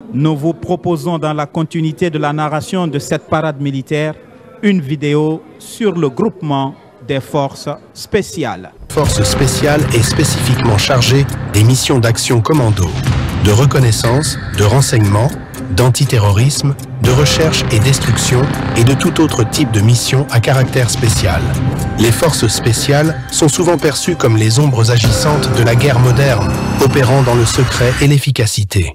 nous vous proposons dans la continuité de la narration de cette parade militaire une vidéo sur le groupement des forces spéciales. Force spéciale est spécifiquement chargée des missions d'action commando, de reconnaissance, de renseignement, d'antiterrorisme, de recherche et destruction et de tout autre type de mission à caractère spécial. Les forces spéciales sont souvent perçues comme les ombres agissantes de la guerre moderne, opérant dans le secret et l'efficacité.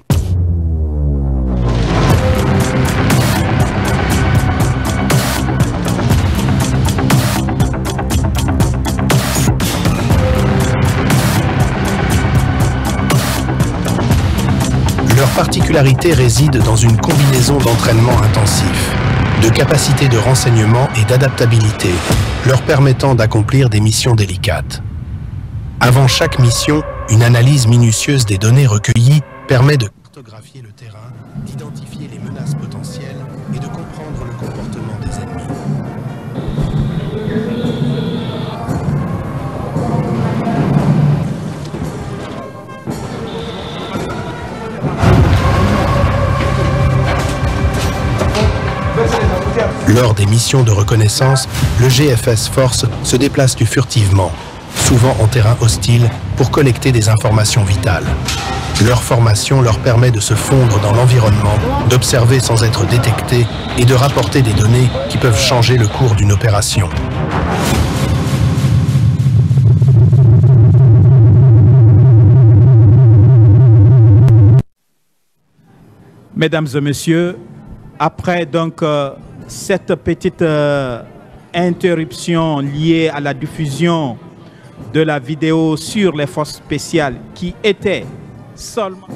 Leur particularité réside dans une combinaison d'entraînement intensif, de capacités de renseignement et d'adaptabilité, leur permettant d'accomplir des missions délicates. Avant chaque mission, une analyse minutieuse des données recueillies permet de cartographier le terrain, d'identifier les menaces potentielles et de comprendre le comportement des ennemis. Lors des missions de reconnaissance, le GFS Force se déplace furtivement, souvent en terrain hostile, pour collecter des informations vitales. Leur formation leur permet de se fondre dans l'environnement, d'observer sans être détectés et de rapporter des données qui peuvent changer le cours d'une opération. Mesdames et messieurs, après donc cette petite interruption liée à la diffusion de la vidéo sur les forces spéciales qui était seulement...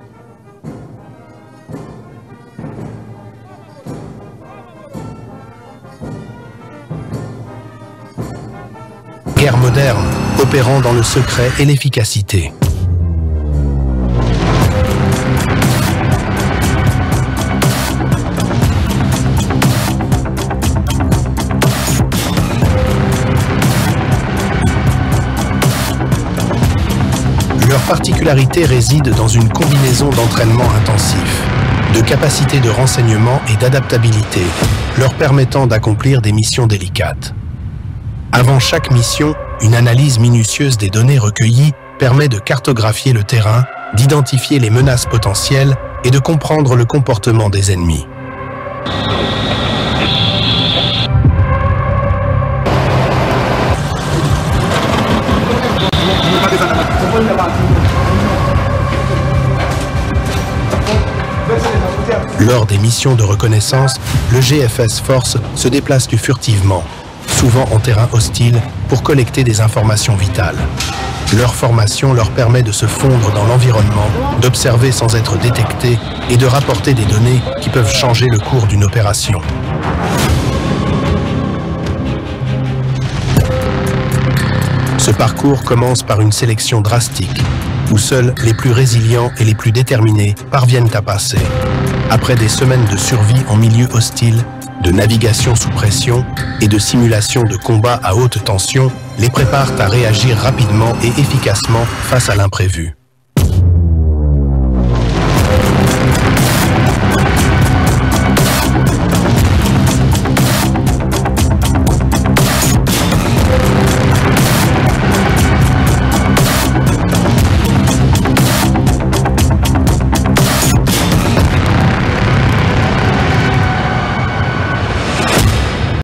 Guerre moderne, opérant dans le secret et l'efficacité. Leur particularité réside dans une combinaison d'entraînement intensif, de capacités de renseignement et d'adaptabilité, leur permettant d'accomplir des missions délicates. Avant chaque mission, une analyse minutieuse des données recueillies permet de cartographier le terrain, d'identifier les menaces potentielles et de comprendre le comportement des ennemis. Lors des missions de reconnaissance, le GFS Force se déplace furtivement, souvent en terrain hostile, pour collecter des informations vitales. Leur formation leur permet de se fondre dans l'environnement, d'observer sans être détectés et de rapporter des données qui peuvent changer le cours d'une opération. Ce parcours commence par une sélection drastique, où seuls les plus résilients et les plus déterminés parviennent à passer. Après des semaines de survie en milieu hostile, de navigation sous pression et de simulation de combat à haute tension, les préparent à réagir rapidement et efficacement face à l'imprévu.